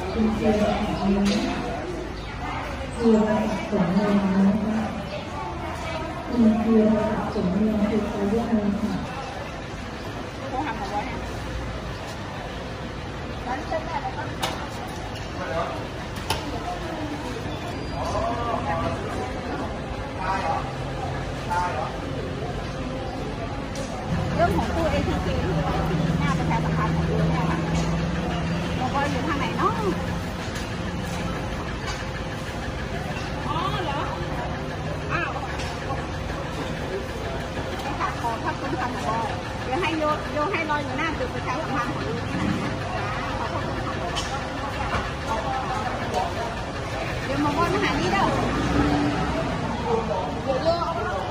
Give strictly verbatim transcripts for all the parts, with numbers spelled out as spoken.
เป็นเกลือของเนื้อเกลือสมเนื้อนะคะเป็นเกลือสมเนื้อคือเขาเรียกอะไรค่ะเรื่องของตู้ เอ ที เค ที่ไว้ที่หน้าประชาสัมพันธ์ของตู้เนี่ยค่ะแล้วก็อยู่ทางไหนเนาะอ๋อเหรออ้าวไม่ขาดคอถ้าคุณทำก็เดี๋ยวให้โยโยให้รออยู่หน้าตึกประชาสัมพันธ์ของตู้นี่นะเดี๋ยวมาวนมาหานี่เด้อเดี๋ยวโย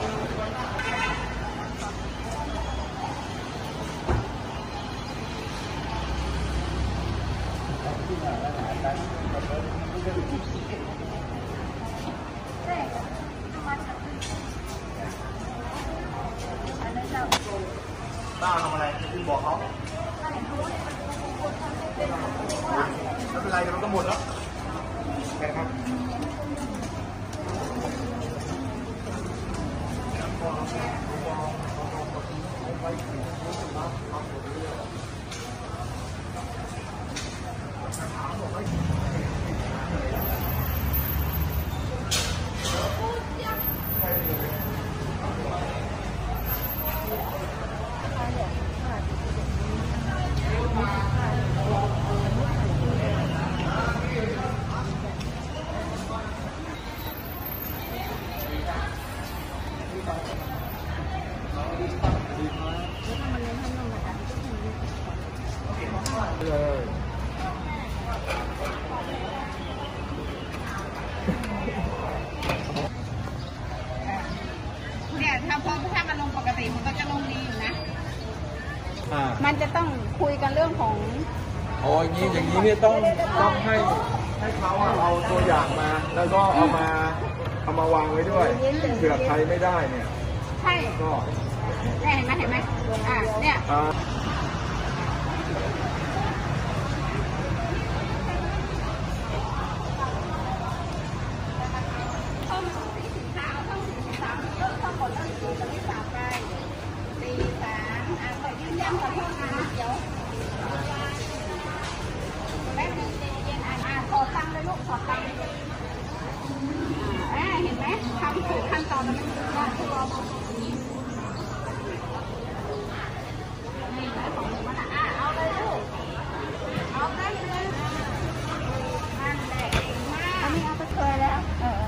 ป้าทำอะไรคุณบอกเขาไม่เป็นไรเดี๋ยวมันก็หมดแล้วแค่ครับเลยเนี่ยถ้าพอถ้ามันลงปกติมันก็จะลงดีอยู่นะมันจะต้องคุยกันเรื่องของโอ้ยอย่างนี้อย่างนี้เนี่ยต้องต้องให้ให้เขาเอาตัวอย่างมาแล้วก็เอามาเอามาวางไว้ด้วยเผื่อใครไม่ได้เนี่ยใช่ก็เนี่ยเห็นไหมเห็นไหมอ่าเนี่ยเห็นไหมทำถูกขั้นตอนมันไม่ได้ทุกรอบนี่ของมันอ่ะเอาเลยลูกเอาได้เลยนั่นแหละอันนี้เอาไปเคยแล้วเออ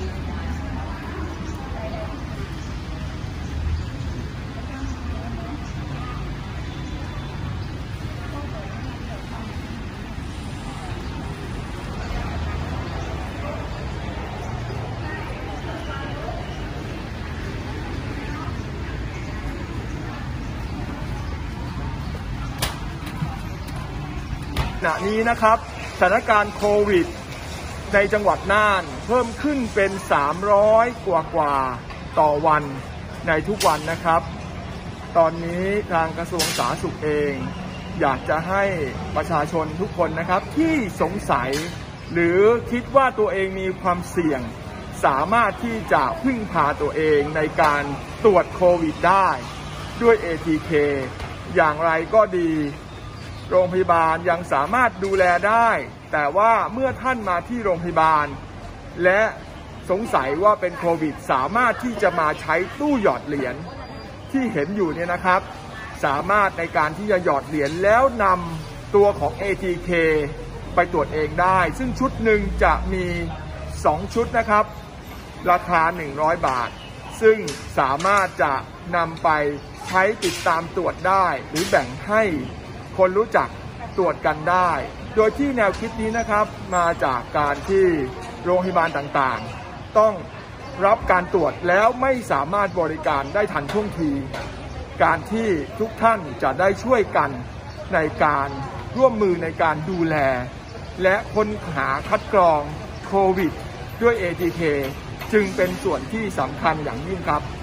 ขณะนี้นะครับสถานการณ์โควิดในจังหวัดน่านเพิ่มขึ้นเป็นสามร้อยกว่ากว่าต่อวันในทุกวันนะครับตอนนี้ทางกระทรวงสาธารณสุขเองอยากจะให้ประชาชนทุกคนนะครับที่สงสัยหรือคิดว่าตัวเองมีความเสี่ยงสามารถที่จะพึ่งพาตัวเองในการตรวจโควิดได้ด้วย เอ ที เค อย่างไรก็ดีโรงพยาบาลยังสามารถดูแลได้แต่ว่าเมื่อท่านมาที่โรงพยาบาลและสงสัยว่าเป็นโควิดสามารถที่จะมาใช้ตู้หยอดเหรียญที่เห็นอยู่เนี่ยนะครับสามารถในการที่จะหยอดเหรียญแล้วนำตัวของ เอ ที เค ไปตรวจเองได้ซึ่งชุดหนึ่งจะมีสองชุดนะครับราคาหนึ่งร้อยบาทซึ่งสามารถจะนำไปใช้ติดตามตรวจได้หรือแบ่งให้คนรู้จักตรวจกันได้โดยที่แนวคิดนี้นะครับมาจากการที่โรงพยาบาลต่างๆต้องรับการตรวจแล้วไม่สามารถบริการได้ทันท่วงทีการที่ทุกท่านจะได้ช่วยกันในการร่วมมือในการดูแลและค้นหาคัดกรองโควิดด้วย เอ ที เค จึงเป็นส่วนที่สำคัญอย่างยิ่งครับ